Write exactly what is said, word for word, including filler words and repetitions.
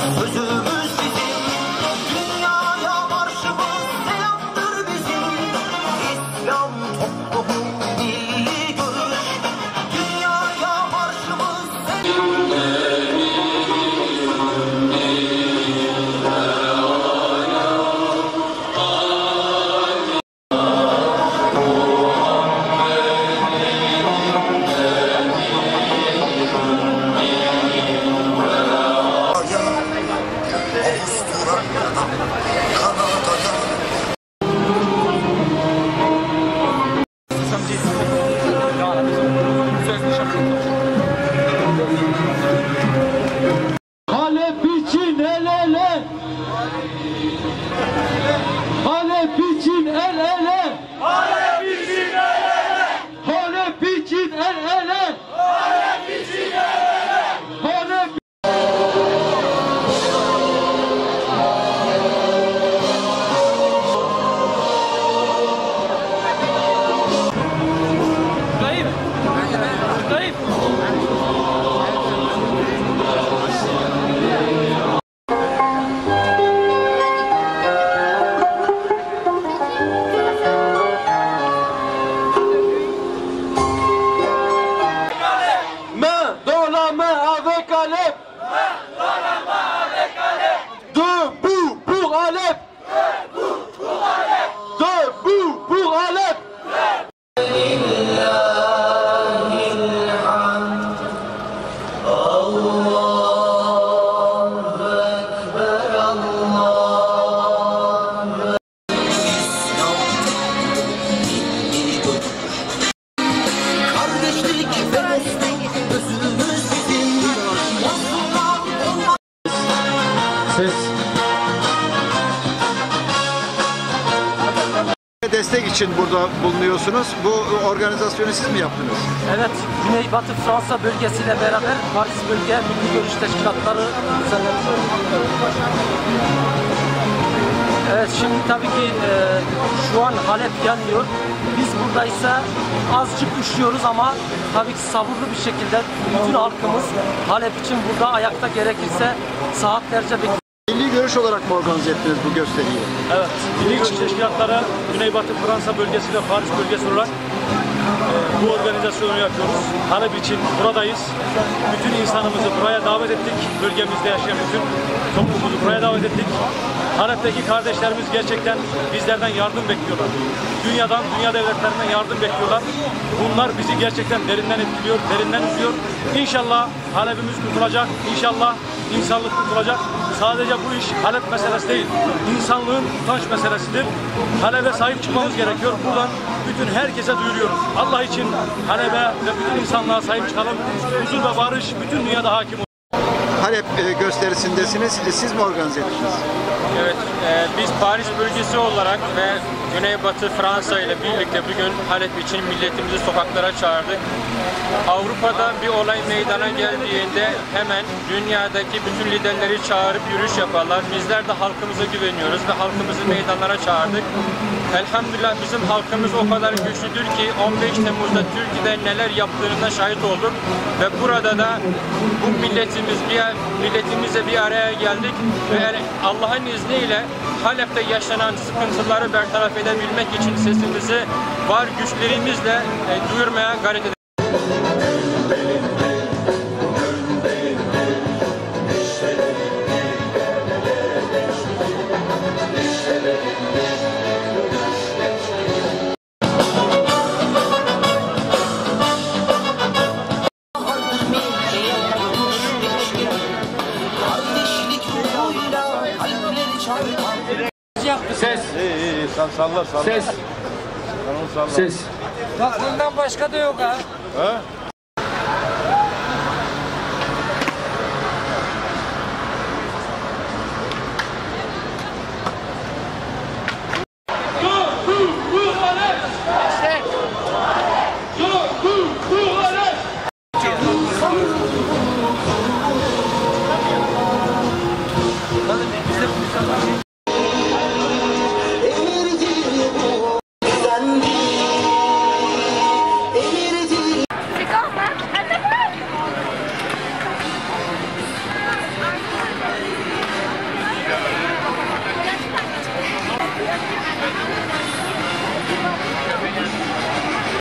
Sözümüz bizim, dünyaya marşımız selamdır bizim. İslam toplumu iyi görür, dünyaya marşımız selamdır. Halep için el ele, Halep için el ele, Halep için el ele, Halep için el ele, Halep için el ele. Halep. Kayıp. Kayıp. Main dans la main avec Alep, debout pour Alep, debout pour Alep. Kardeşlik ve dostluk sözümüz bizim. Mazlumlar olmaz. Ses. Destek için burada bulunuyorsunuz. Bu organizasyonu siz mi yaptınız? Evet, Güneybatı Fransa bölgesiyle beraber Paris Bölge Milli Görüş Teşkilatları düzenlemiş. Evet, şimdi tabii ki e, şu an Halep yanıyor. Biz burada ise azıcık üşüyoruz ama tabii ki sabırlı bir şekilde bütün halkımız Halep için burada ayakta, gerekirse saatlerce bekliyor. Milli görüş olarak mı organize ettiniz bu gösteriyi? Evet, Milli Görüş Teşkilatları Güneybatı Fransa bölgesi ve Paris bölgesi olarak e, bu organizasyonu yapıyoruz. Halep için buradayız. Bütün insanımızı buraya davet ettik. Bölgemizde yaşayan bütün toplumumuzu buraya davet ettik. Halep'teki kardeşlerimiz gerçekten bizlerden yardım bekliyorlar. Dünyadan, dünya devletlerinden yardım bekliyorlar. Bunlar bizi gerçekten derinden etkiliyor, derinden üzüyor. İnşallah Halep'imiz kurtulacak, İnşallah insanlık kurtulacak. Sadece bu iş Halep meselesi değil, insanlığın utanç meselesidir. Halep'e sahip çıkmamız gerekiyor. Buradan bütün herkese duyuruyoruz. Allah için Halep'e ve bütün insanlığa sahip çıkalım. Huzur ve barış bütün dünyada hakim olsun. Halep e, gösterisindesiniz. Siz mi organize ettiniz? Evet, e, biz Paris bölgesi olarak ve Güneybatı Fransa ile birlikte bugün Halep için milletimizi sokaklara çağırdık. Avrupa'da bir olay meydana geldiğinde hemen dünyadaki bütün liderleri çağırıp yürüyüş yaparlar. Bizler de halkımıza güveniyoruz ve halkımızı meydanlara çağırdık. Elhamdülillah bizim halkımız o kadar güçlüdür ki on beş Temmuz'da Türkiye'de neler yaptığına şahit olduk ve burada da bu milletimiz bir milletimizle bir araya geldik ve Allah'ın izniyle Halep'te yaşanan sıkıntıları bertaraf edebilmek için sesimizi var güçlerimizle e, duyurmaya gayret edelim. Ses. İyi iyi iyi, salla salla. Ses. Salla. Ses. Bundan başka da yok ha. Ha?